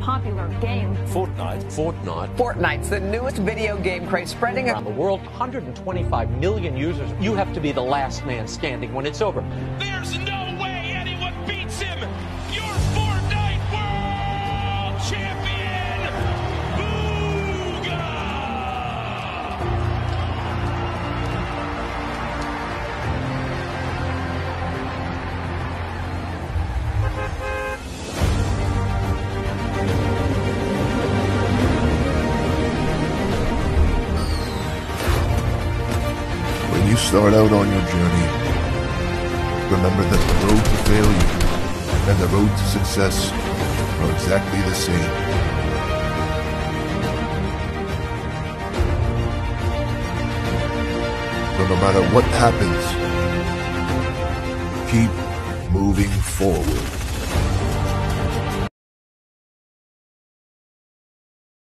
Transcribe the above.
popular game. Fortnite's the newest video game craze spreading around the world. 125 million users. You have to be the last man standing when it's over. There's no way anyone beats him. Your Fortnite World Champion, Booga! When you start out on your journey, remember that the road to failure and the road to success are exactly the same. So no matter what happens, keep moving forward.